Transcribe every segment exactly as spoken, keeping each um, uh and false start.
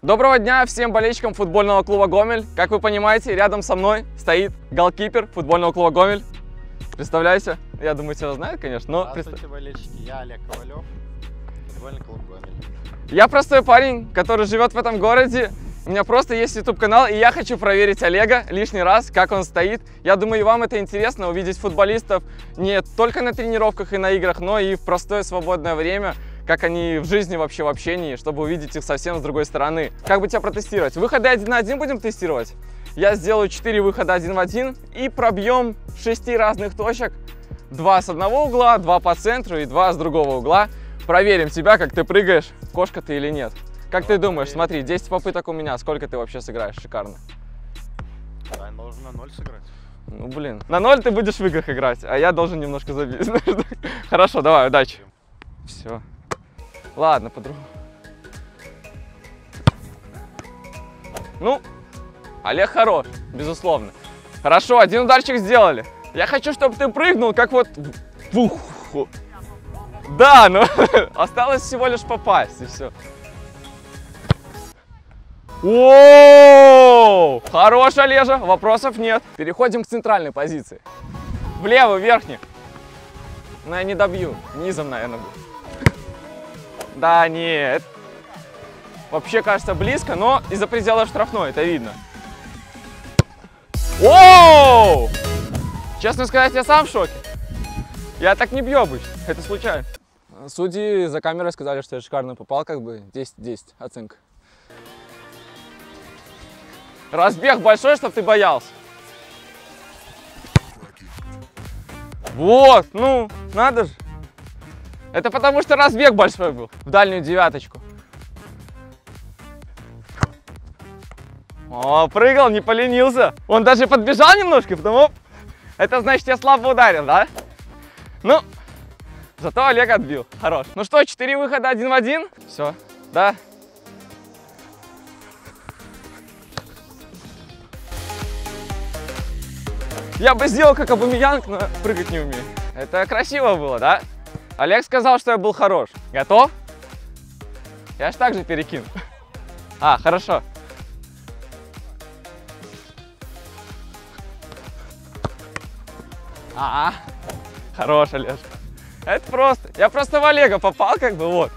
Доброго дня всем болельщикам футбольного клуба «Гомель». Как вы понимаете, рядом со мной стоит голкипер футбольного клуба «Гомель». Представляйся. Я думаю, все знают, конечно. Но Здравствуйте, болельщики. Я Олег Ковалев, футбольный клуб «Гомель». Я простой парень, который живет в этом городе. У меня просто есть YouTube-канал, и я хочу проверить Олега лишний раз, как он стоит. Я думаю, и вам это интересно, увидеть футболистов не только на тренировках и на играх, но и в простое свободное время, как они в жизни вообще в общении, чтобы увидеть их совсем с другой стороны. Как бы тебя протестировать? Выходы один на один будем тестировать? Я сделаю четыре выхода один в один и пробьем с шести разных точек. Два с одного угла, два по центру и два с другого угла. Проверим тебя, как ты прыгаешь, кошка ты или нет. Как Давай ты думаешь, проверим. Смотри, десять попыток у меня, сколько ты вообще сыграешь? Шикарно. Да, я должен на ноль сыграть. Ну, блин, на ноль ты будешь в играх играть, а я должен немножко забить. Хорошо, давай, удачи. Все. Ладно, по-другому. Ну, Олег хорош, безусловно. Хорошо, один ударчик сделали. Я хочу, чтобы ты прыгнул, как вот... Фух. Да, но осталось всего лишь попасть, и все. О, хорош, Олежа, вопросов нет. Переходим к центральной позиции. Влево, верхний. Но я не добью, низом, наверное, будет. Да нет. Вообще кажется близко, но из-за пределов штрафной, это видно. Оу! Честно сказать, я сам в шоке. Я так не бью обычно, это случайно. Судьи за камерой сказали, что я шикарно попал, как бы десять десять оценка. Разбег большой, чтобы ты боялся. Вот, ну, надо же. Это потому, что разбег большой был в дальнюю девяточку. О, прыгал, не поленился. Он даже подбежал немножко, потому... Это значит, я слабо ударил, да? Ну, зато Олег отбил. Хорош. Ну что, четыре выхода один в один. Все, да? Я бы сделал, как Абамеянг, но прыгать не умею. Это красиво было, да? Олег сказал, что я был хорош. Готов? Я ж так же перекину. А, хорошо. А, -а. Хорош, Олеж. Это просто. Я просто в Олега попал, как бы, вот.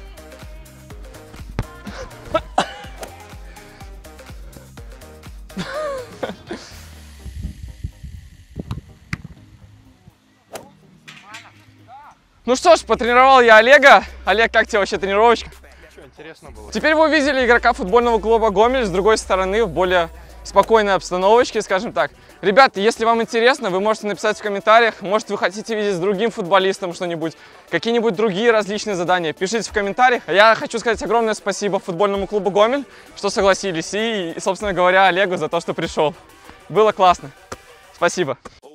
Ну что ж, потренировал я Олега. Олег, как тебе вообще тренировочка? Ничего, интересно было. Теперь вы увидели игрока футбольного клуба «Гомель» с другой стороны, в более спокойной обстановочке, скажем так. Ребята, если вам интересно, вы можете написать в комментариях. Может, вы хотите видеть с другим футболистом что-нибудь, какие-нибудь другие различные задания. Пишите в комментариях. Я хочу сказать огромное спасибо футбольному клубу «Гомель», что согласились. И, собственно говоря, Олегу за то, что пришел. Было классно. Спасибо.